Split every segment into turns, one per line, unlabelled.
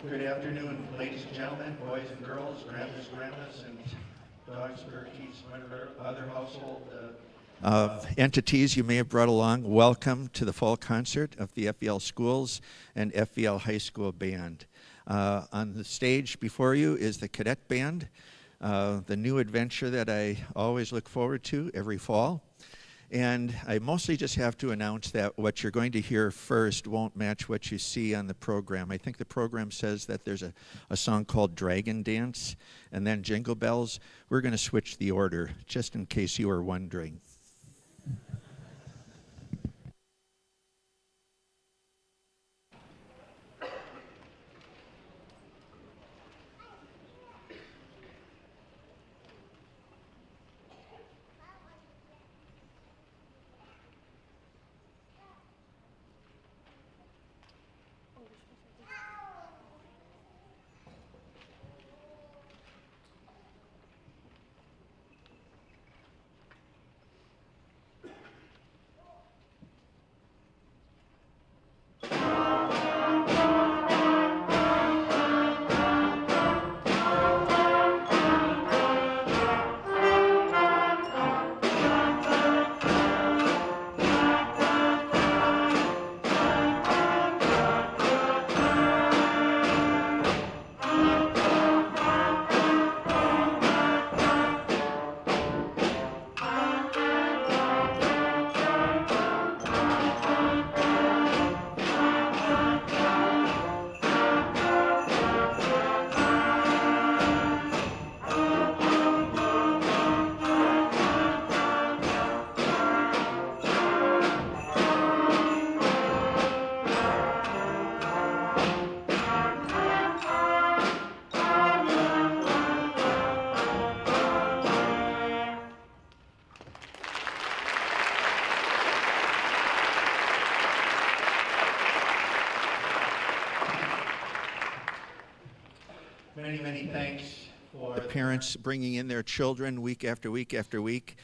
Good afternoon, ladies and gentlemen, boys and girls, grandmas, and dogs, turkeys, whatever other household entities you may have brought along. Welcome to the fall concert of the FVL Schools and FVL High School Band. On the stage before you is the Cadet Band, the new adventure that I always look forward to every fall. And I mostly just have to announce that what you're going to hear first won't match what you see on the program. I think the program says that there's a song called Dragon Dance and then Jingle Bells. We're going to switch the order, just in case you were wondering. Many thanks for the parents bringing in their children week after week after week.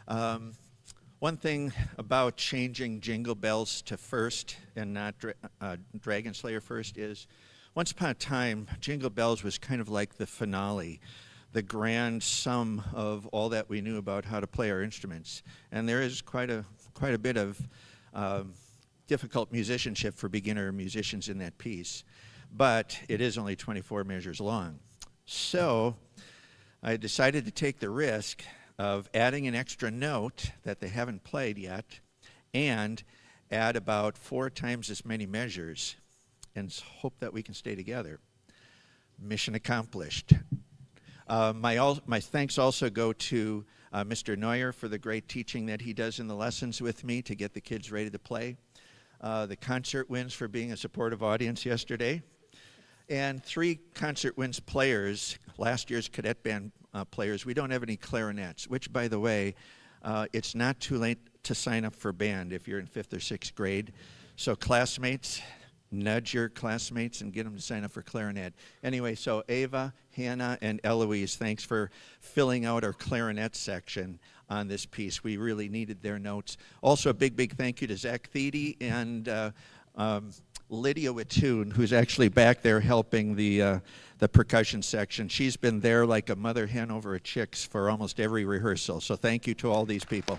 One thing about changing Jingle Bells to first and not Dragon Slayer first is, once upon a time, Jingle Bells was kind of like the finale, the grand sum of all that we knew about how to play our instruments. And there is quite a bit of difficult musicianship for beginner musicians in that piece. But it is only 24 measures long. So I decided to take the risk of adding an extra note that they haven't played yet and add about 4 times as many measures and hope that we can stay together. Mission accomplished. My thanks also go to Mr. Neuer for the great teaching that he does in the lessons with me to get the kids ready to play. The concert winds for being a supportive audience yesterday. And 3 concert winds players, last year's cadet band players. We don't have any clarinets, which, by the way, it's not too late to sign up for band if you're in 5th or 6th grade. So classmates, nudge your classmates and get them to sign up for clarinet. Anyway, so Ava, Hannah, and Eloise, thanks for filling out our clarinet section on this piece. We really needed their notes. Also, a big thank you to Zach Thede and Lydia Wittoon, who's actually back there helping the percussion section. She's been there like a mother hen over a chicks for almost every rehearsal. So thank you to all these people.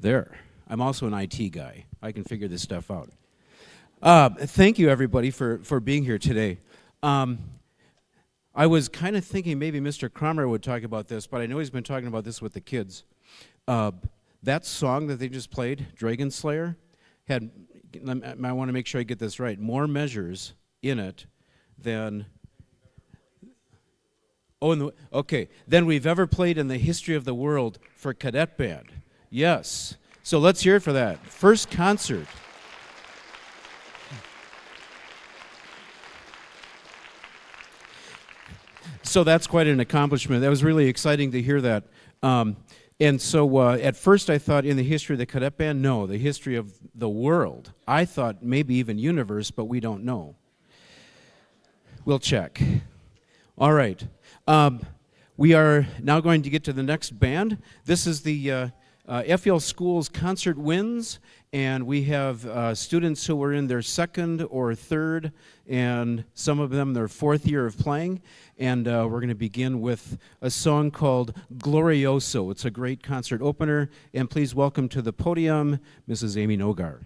There. I'm also an IT guy. I can figure this stuff out. Thank you, everybody, for being here today. I was kind of thinking maybe Mr. Cromer would talk about this, but I know he's been talking about this with the kids. That song that they just played, Dragon Slayer, had, I want to make sure I get this right, more measures in it than, than we've ever played in the history of the world for cadet band. Yes. So let's hear it for that. First concert. So that's quite an accomplishment. That was really exciting to hear that. And so at first I thought in the history of the cadet band, no, the history of the world. I thought maybe even universe, but we don't know. We'll check. All right. We are now going to get to the next band. This is the FVL Schools Concert Wins, and we have students who are in their second or third, and some of them their fourth year of playing. And we're going to begin with a song called Glorioso. It's a great concert opener, and please welcome to the podium Mrs. Amy Nogar.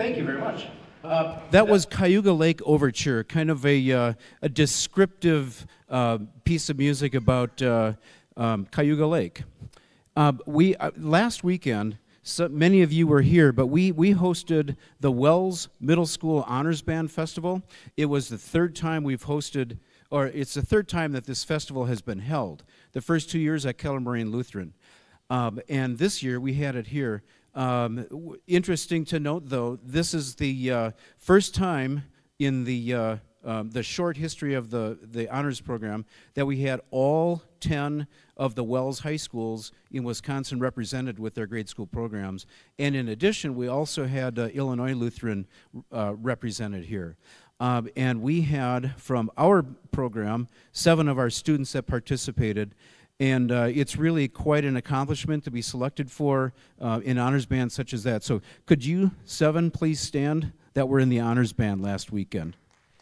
thank you very much.
That was Cayuga Lake Overture, kind of a descriptive piece of music about Cayuga Lake. Last weekend, so many of you were here, but we hosted the Wells Middle School Honors Band Festival. It was the third time we've hosted, or it's the third time that this festival has been held. The first 2 years at Keller Moraine Lutheran. And this year we had it here. Interesting to note, though, this is the first time in the short history of the honors program that we had all 10 of the Wells high schools in Wisconsin represented with their grade school programs. And in addition, we also had Illinois Lutheran represented here. And we had, from our program, 7 of our students that participated. And it's really quite an accomplishment to be selected for an honors band such as that. So could you 7 please stand that were in the honors band last weekend?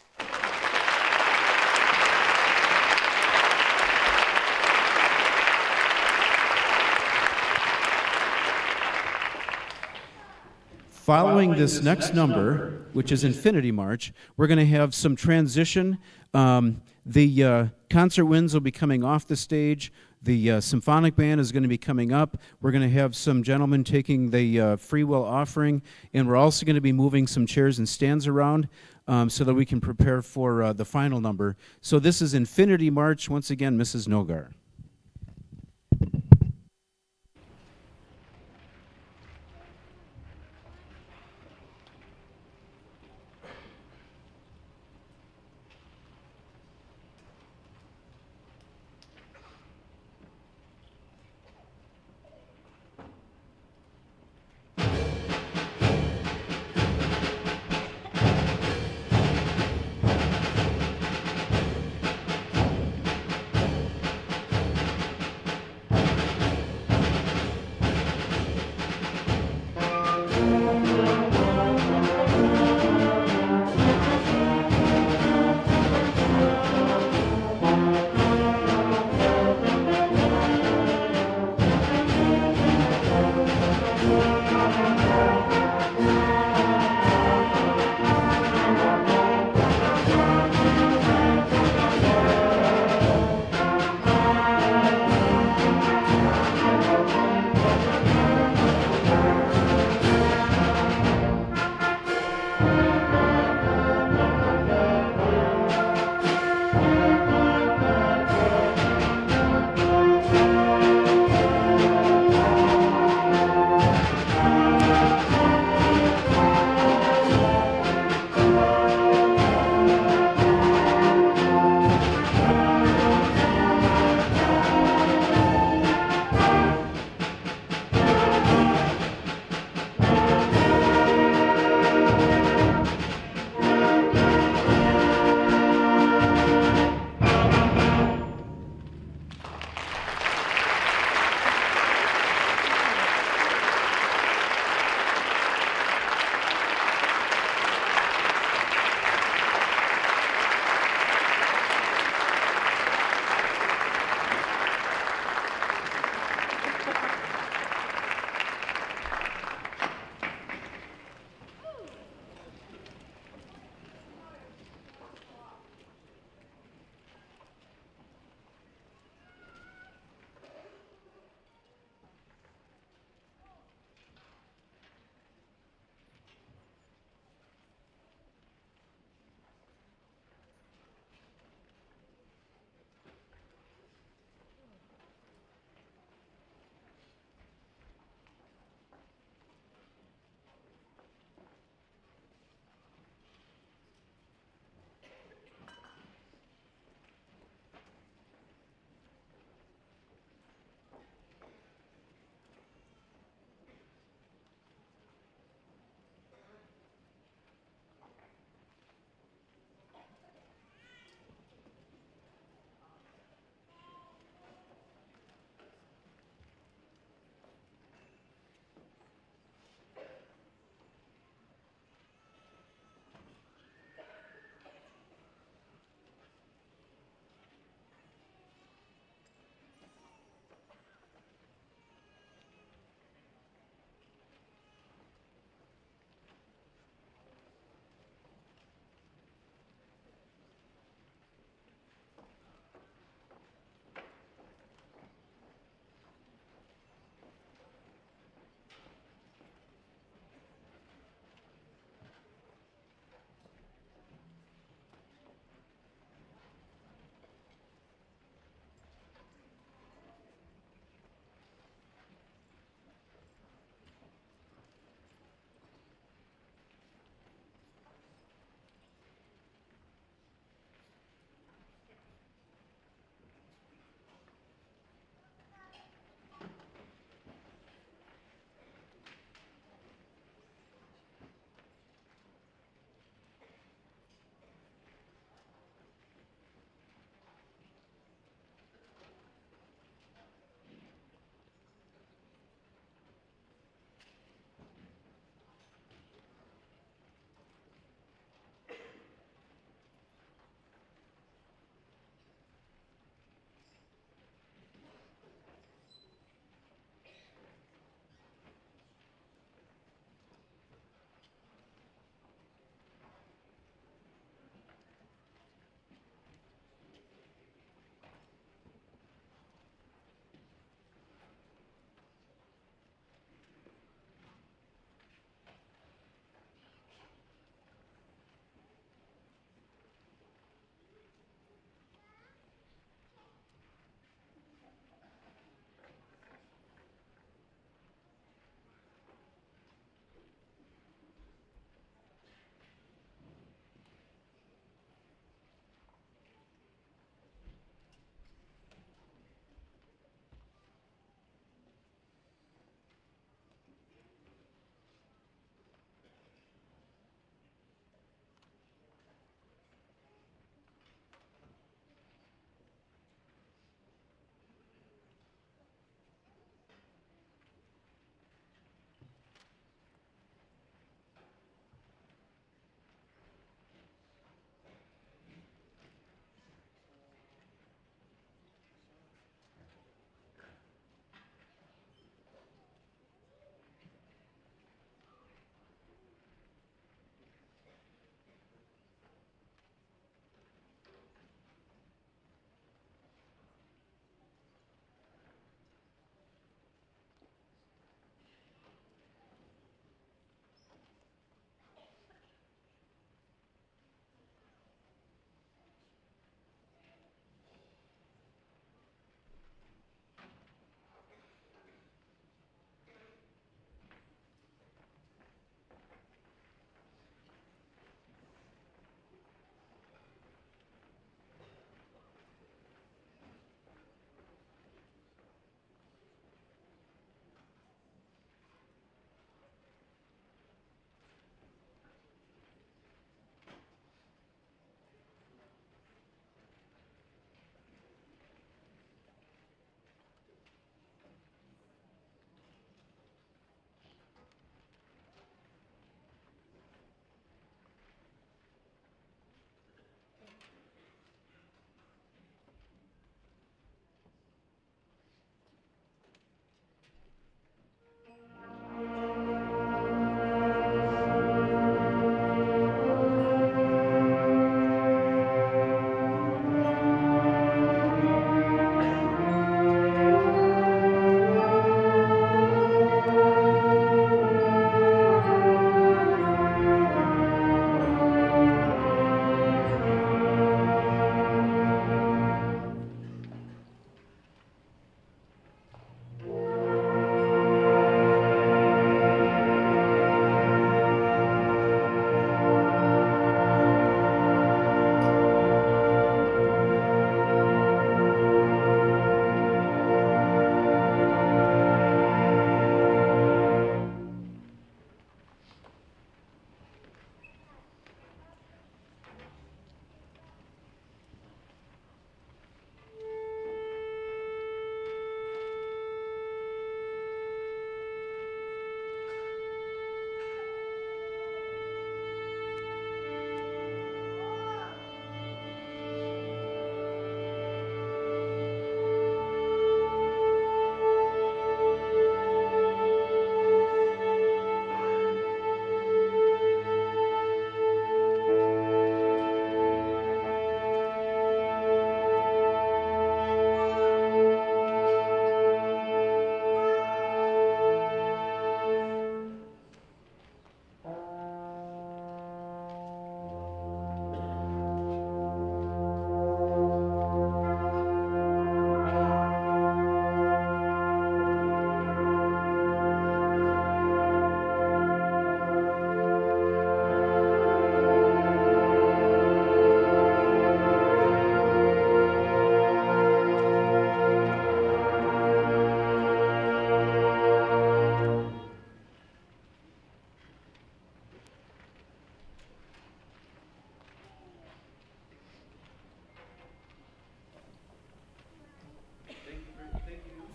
Following this next number, which is Infinity March, we're going to have some transition. The concert winds will be coming off the stage. The Symphonic Band is going to be coming up. We're going to have some gentlemen taking the free will offering, and we're also going to be moving some chairs and stands around so that we can prepare for the final number. So this is Infinity March. Once again, Mrs. Nogar.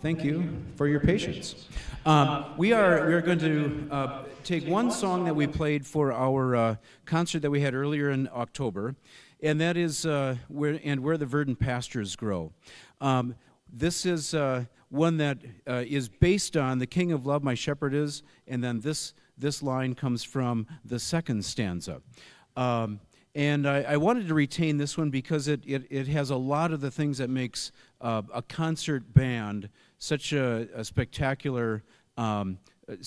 thank you for your patience. We are going to take one song that we played for our concert that we had earlier in October, and that is Where the Verdant Pastures Grow. This is one that is based on "The King of Love, My Shepherd Is," and then this line comes from the second stanza. And I wanted to retain this one because it has a lot of the things that makes a concert band such a spectacular thing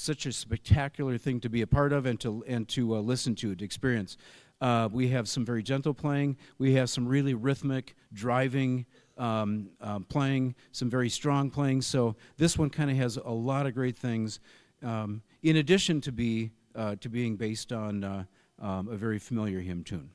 to be a part of and to listen to experience. We have some very gentle playing. We have some really rhythmic, driving playing, some very strong playing. So this one kind of has a lot of great things, in addition to being based on a very familiar hymn tune.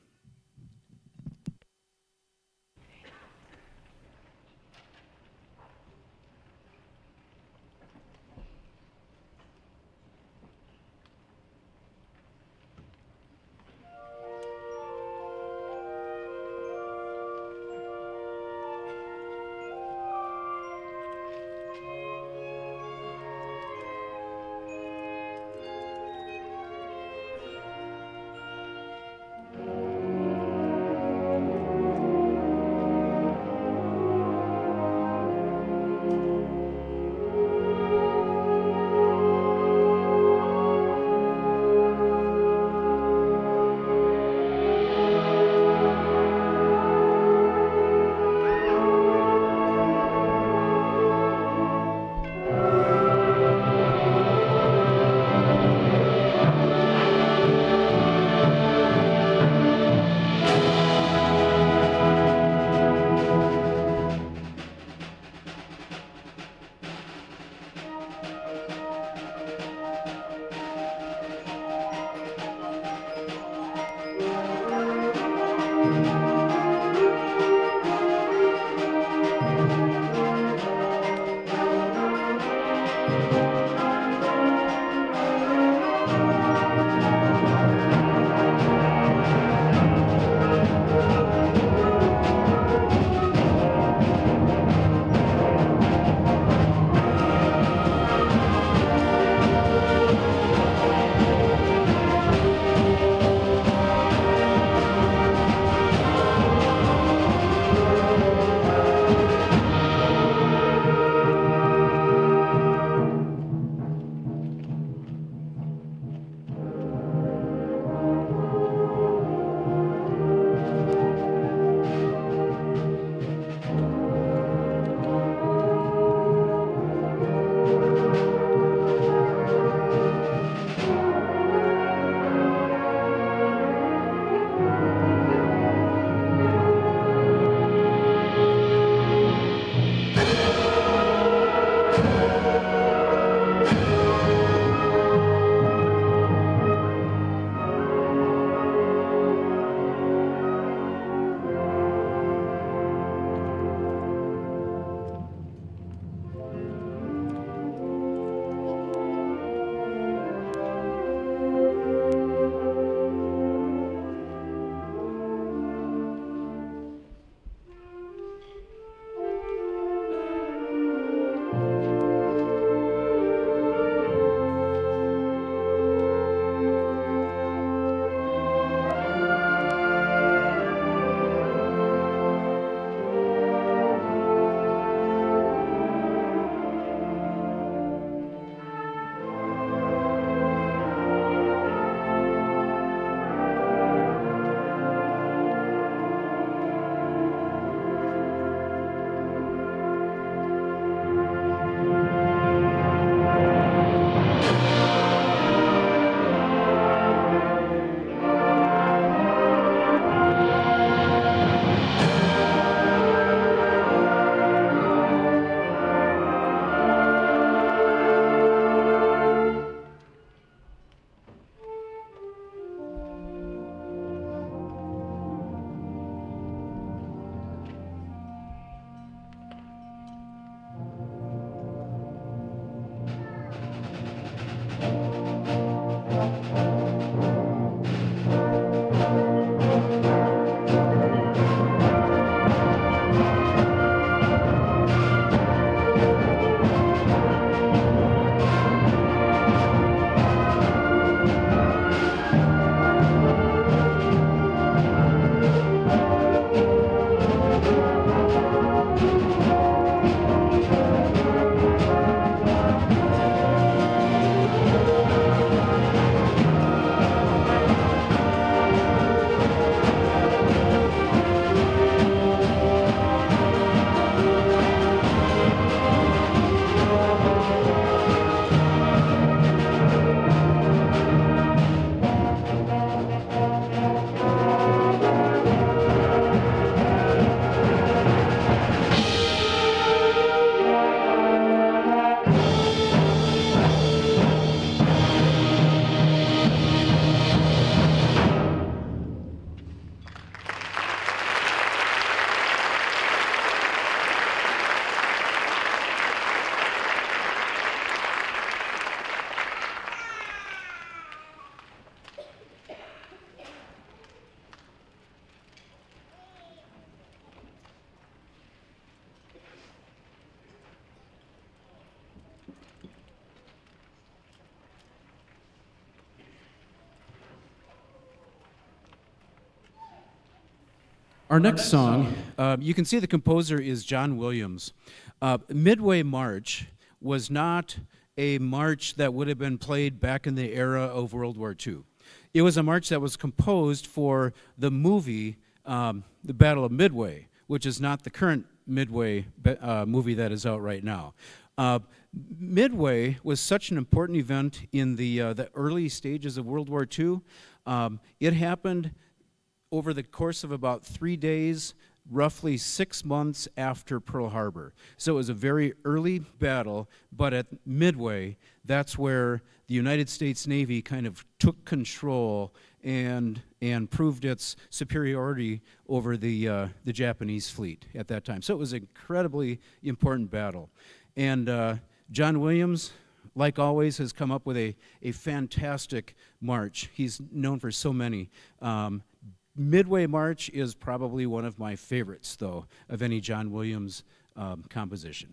Our next song, you can see the composer is John Williams. Midway March was not a march that would have been played back in the era of World War II. It was a march that was composed for the movie, The Battle of Midway, which is not the current Midway movie that is out right now. Midway was such an important event in the early stages of World War II. It happened over the course of about 3 days, roughly 6 months after Pearl Harbor. So it was a very early battle, but at Midway, that's where the United States Navy kind of took control and proved its superiority over the Japanese fleet at that time. So it was an incredibly important battle. And John Williams, like always, has come up with a fantastic march. He's known for so many. Midway March is probably one of my favorites, though, of any John Williams composition.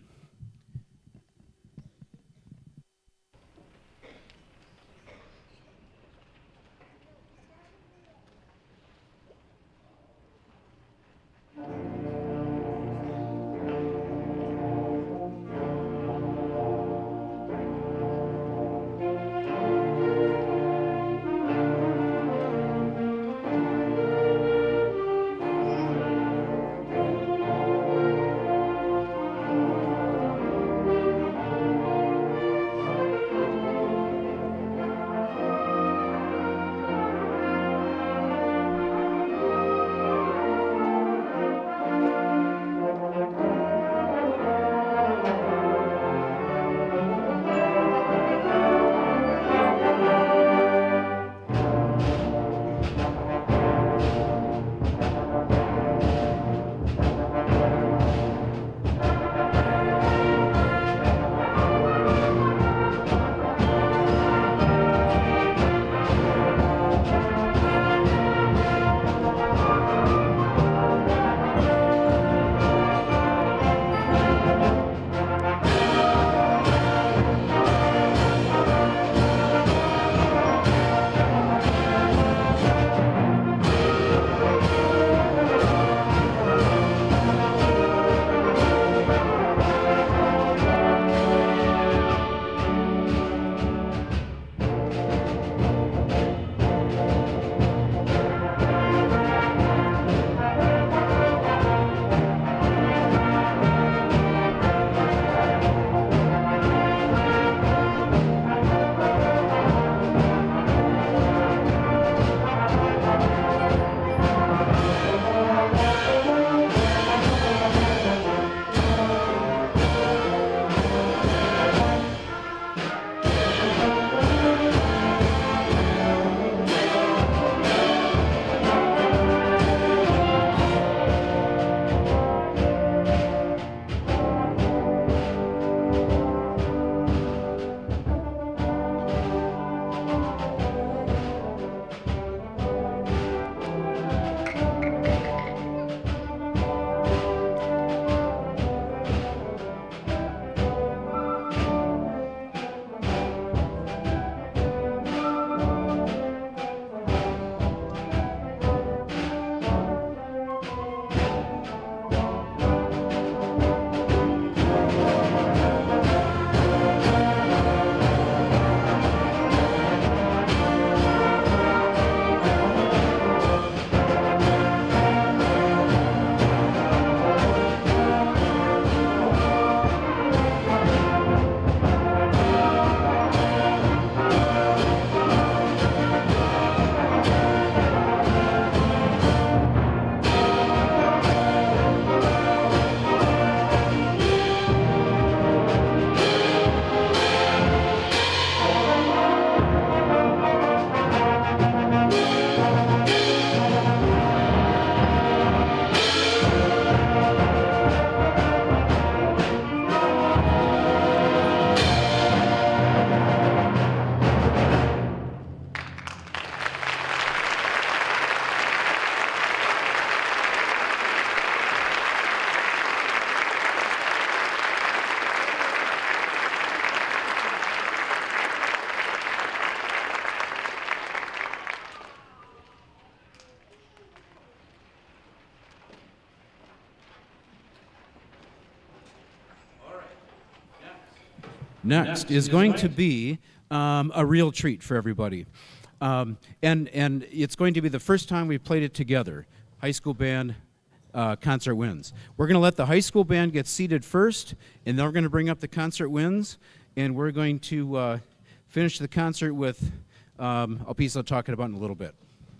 Next is going to be a real treat for everybody. And it's going to be the first time we've played it together. High school band concert wins. We're going to let the high school band get seated first, and then we're going to bring up the concert wins, and we're going to finish the concert with a piece I'll talk about in a little bit.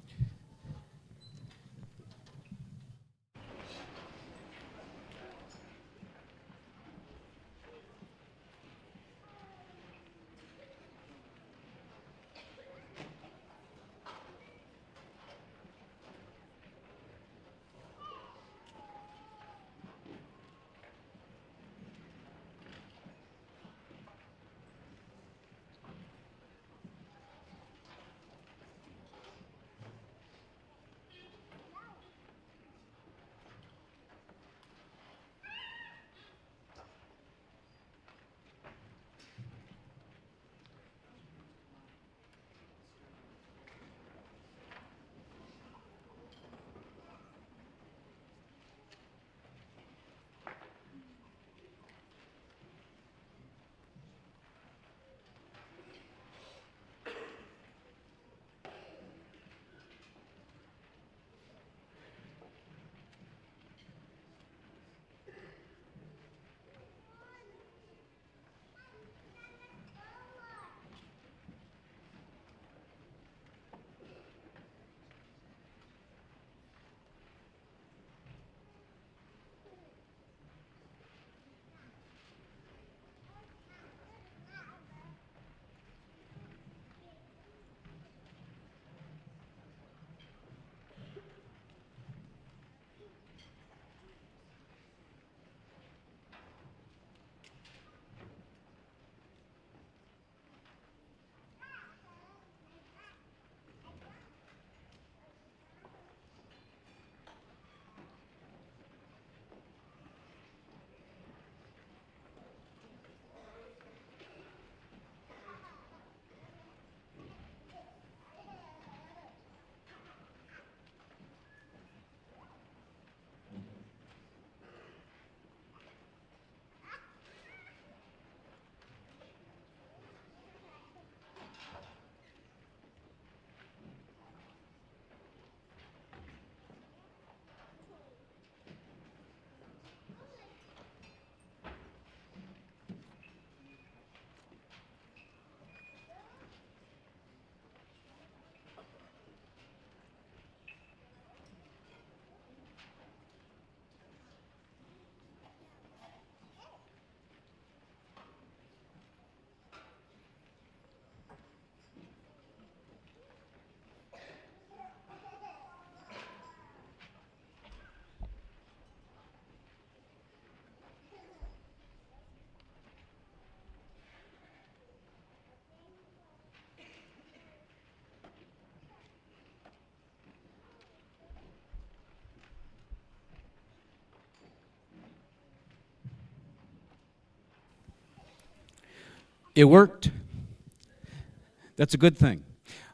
It worked. That's a good thing.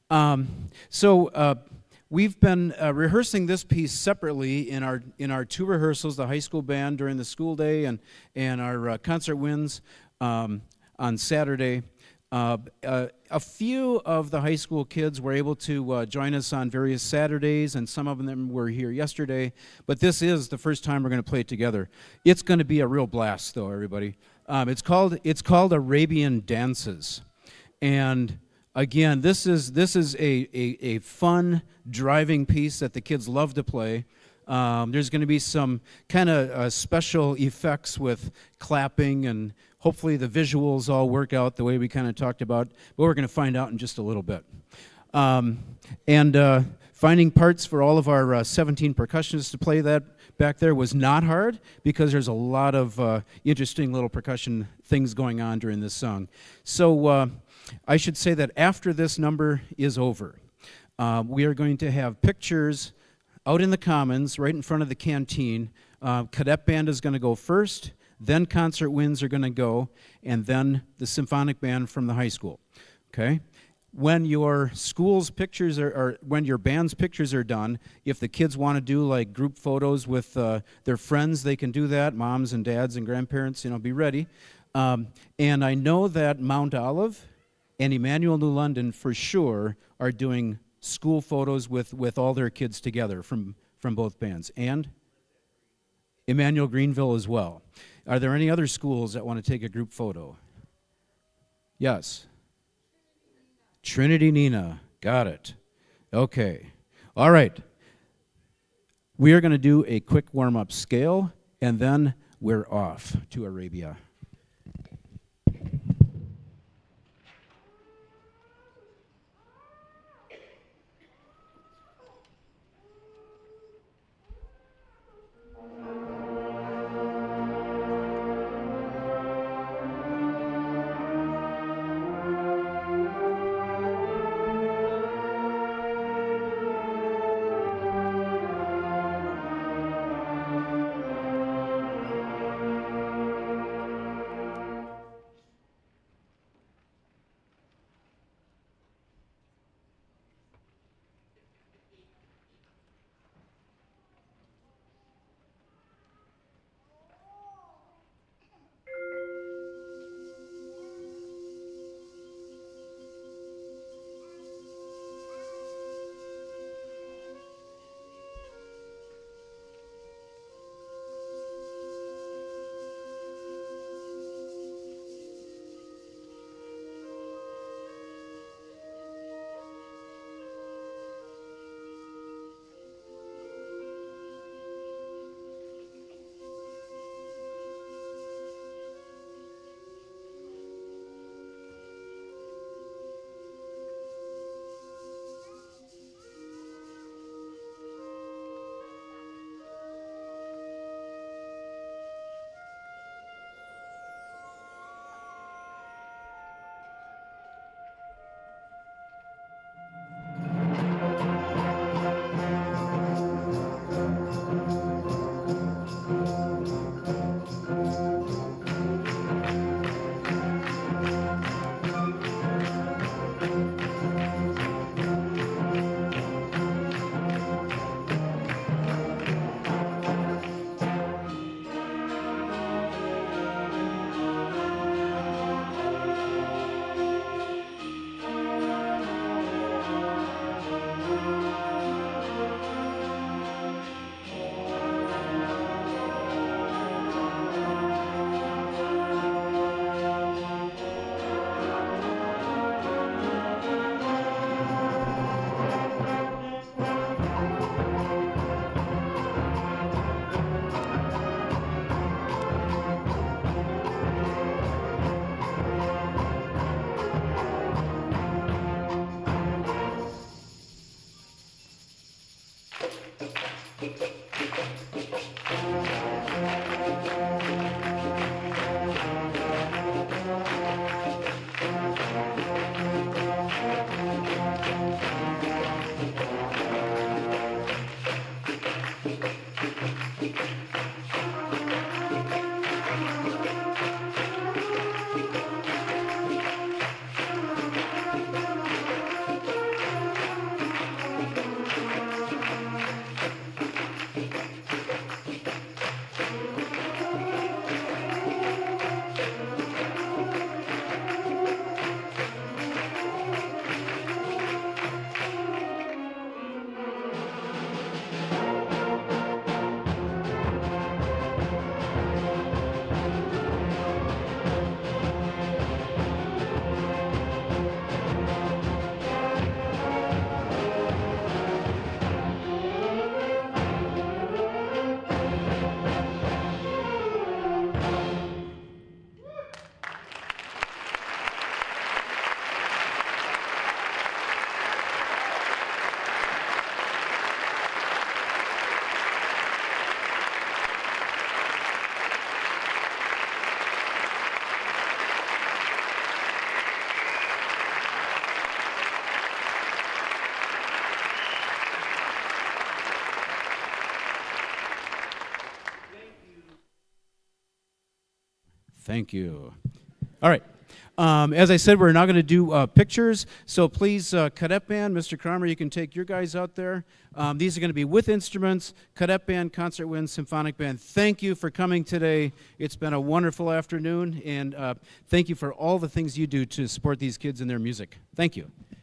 We've been rehearsing this piece separately in our two rehearsals, the high school band during the school day and our concert wins on Saturday. A few of the high school kids were able to join us on various Saturdays, and some of them were here yesterday. But this is the first time we're going to play it together. It's going to be a real blast, though, everybody. It's called Arabian Dances, and again, this is a fun driving piece that the kids love to play. There's going to be some kind of special effects with clapping, and hopefully the visuals all work out the way we kind of talked about, but we're going to find out in just a little bit. Finding parts for all of our 17 percussionists to play that back there was not hard, because there's a lot of interesting little percussion things going on during this song. So I should say that after this number is over, we are going to have pictures out in the commons right in front of the canteen. Cadet band is going to go first, then concert winds are going to go, and then the symphonic band from the high school. Okay? When your school's pictures or when your band's pictures are done, if the kids want to do like group photos with their friends, they can do that. Moms and dads and grandparents, be ready. And I know that Mount Olive and Emmanuel New London for sure are doing school photos with all their kids together from both bands. And Emmanuel Greenville as well. Are there any other schools that want to take a group photo? Yes. Trinity Nina. Got it. Okay. All right. We are going to do a quick warm-up scale, and then we're off to Arabia. Thank you. All right. As I said, we're now going to do pictures, so please, cadet band, Mr. Kramer, you can take your guys out there. These are going to be with instruments, cadet band, concert winds, symphonic band. Thank you for coming today. It's been a wonderful afternoon, and thank you for all the things you do to support these kids and their music. Thank you.